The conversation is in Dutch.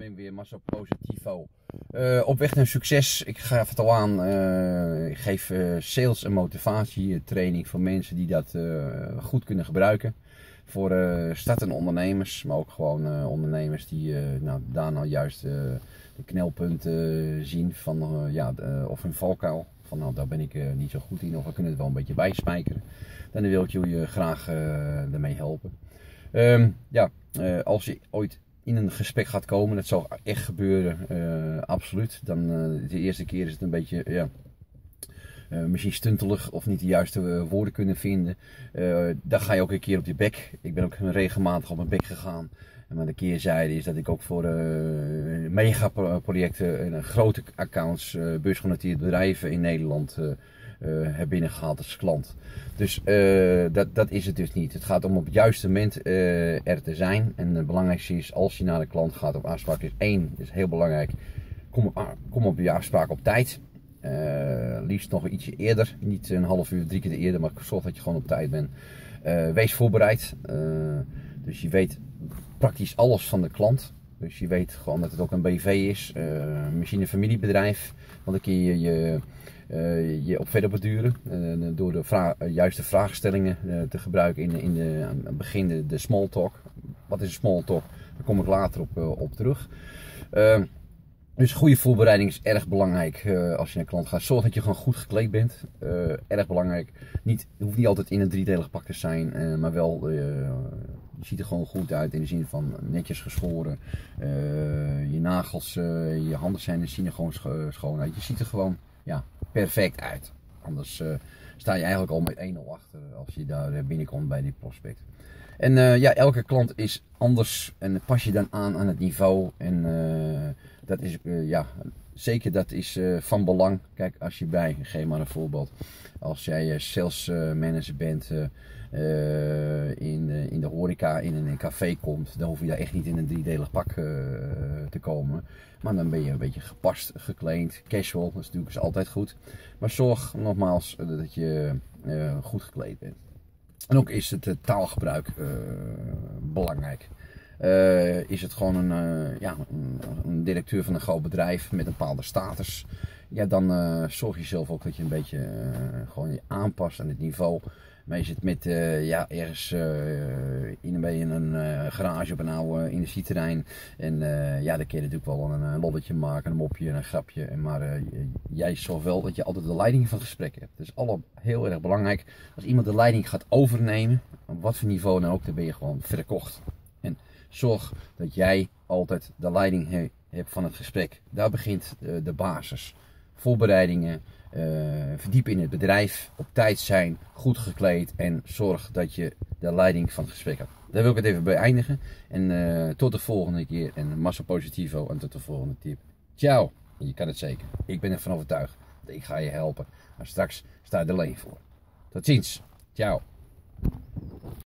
aflevering weer Massa Positivo. Op weg naar succes. Ik gaf het al aan. Ik geef sales en motivatie training voor mensen die dat goed kunnen gebruiken. Voor startende ondernemers, maar ook gewoon ondernemers die daar nou juist de knelpunten zien van of hun valkuil. Van nou, daar ben ik niet zo goed in, of we kunnen het wel een beetje bijspijkeren. Dan wil ik jullie graag ermee helpen. Als je ooit in een gesprek gaat komen, dat zal echt gebeuren, absoluut. Dan de eerste keer is het een beetje, misschien stuntelig of niet de juiste woorden kunnen vinden. Dan ga je ook een keer op je bek. Ik ben ook regelmatig op mijn bek gegaan. Maar de keerzijde is dat ik ook voor megaprojecten en grote accounts, beursgenoteerde bedrijven in Nederland heb binnengehaald als klant. Dus dat is het dus niet. Het gaat om op het juiste moment er te zijn. En het belangrijkste is, als je naar de klant gaat op afspraak, is één, is heel belangrijk, kom op je afspraak op tijd. Liefst nog ietsje eerder, niet een half uur, 3 keer eerder, maar zorg dat je gewoon op tijd bent. Wees voorbereid, dus je weet praktisch alles van de klant. Dus je weet gewoon dat het ook een BV is, misschien een familiebedrijf, want dan kun je op verder borduren door de juiste vraagstellingen te gebruiken aan het begin de small talk. Wat is een small talk? Daar kom ik later op terug. Dus goede voorbereiding is erg belangrijk als je naar een klant gaat. Zorg dat je gewoon goed gekleed bent. Erg belangrijk. Het hoeft niet altijd in een driedelig pak te zijn, maar wel, je ziet er gewoon goed uit in de zin van netjes geschoren. Je nagels, je handen zien er gewoon schoon uit. Je ziet er gewoon perfect uit. Anders sta je eigenlijk al met 1-0 achter als je daar binnenkomt bij die prospect. En elke klant is anders en pas je dan aan het niveau. En dat is zeker dat is van belang. Kijk, als je geef maar een voorbeeld. Als jij sales manager bent in de horeca, in een café komt, dan hoef je daar echt niet in een driedelig pak te komen. Maar dan ben je een beetje gepast, gekleed, casual, dat is natuurlijk altijd goed. Maar zorg nogmaals dat je goed gekleed bent. En ook is het taalgebruik belangrijk. Is het gewoon een directeur van een groot bedrijf met een bepaalde status, dan zorg je zelf ook dat je een beetje gewoon je aanpast aan het niveau. Maar je zit met ergens in een garage op een oude industrieterrein. En dan kun je natuurlijk wel een lolletje maken, een mopje, een grapje. Maar jij zorgt wel dat je altijd de leiding van het gesprek hebt. Dat is heel erg belangrijk. Als iemand de leiding gaat overnemen, op wat voor niveau dan ook, dan ben je gewoon verkocht. En zorg dat jij altijd de leiding hebt van het gesprek. Daar begint de basis. Voorbereidingen. Verdiepen in het bedrijf, op tijd zijn, goed gekleed en zorg dat je de leiding van het gesprek hebt. Daar wil ik het even bij eindigen. En tot de volgende keer en Massa Positivo en tot de volgende tip. Ciao! Je kan het zeker. Ik ben ervan overtuigd. Ik ga je helpen. Maar straks sta je er alleen voor. Tot ziens. Ciao.